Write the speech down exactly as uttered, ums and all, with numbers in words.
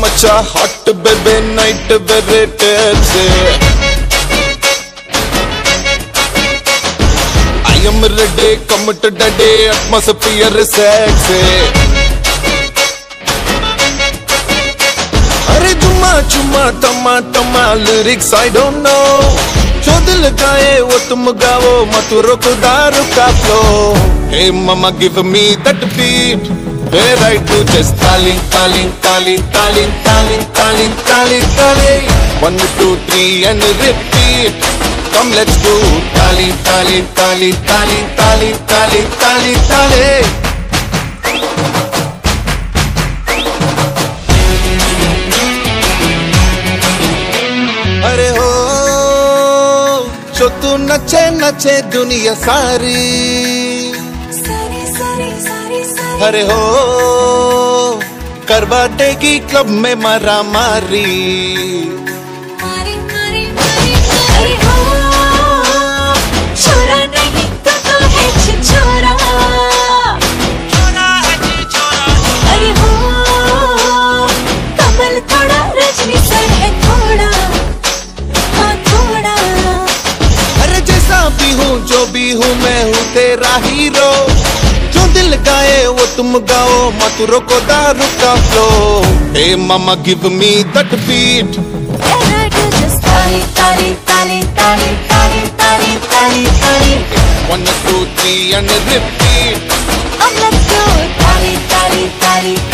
मचा हॉट बेबे नाइट वेरेटेड से I am ready come today atmosphere सेक्स से अरे जुम्मा चुम्मा टमा टमा लिरिक्स आई डोंट नो जो दिल गाए वो तुम गाओ मत रोको दारू का फ्लो हे मामा give me that beat where I do just calling, calling, calling, calling, calling, calling, calling, calling. One, two, three, and repeat. Come, let's do calling, calling, calling, calling, calling, calling, calling, calling. अरे हो जो तू नचे नचे दुनिया सारी अरे हो करवा देगी क्लब में मारा मारी मारी मारी मारी अरे हो छोरा नहीं तो तो है छिछोरा छोरा है छिछोरा अरे हो कमल थोड़ा रजनी सर है थोड़ा हाँ थोड़ा अरे जैसा भी हूँ जो भी हूँ मैं हूँ तेरा हीरो जो दिल गाए वो तुम गाओ मत रोको दारू का फ्लो हे मामा give me that beat and I do just ताली ताली ताली ताली ताली ताली ताली ताली one two three and repeat अब let's do ताली ताली ताली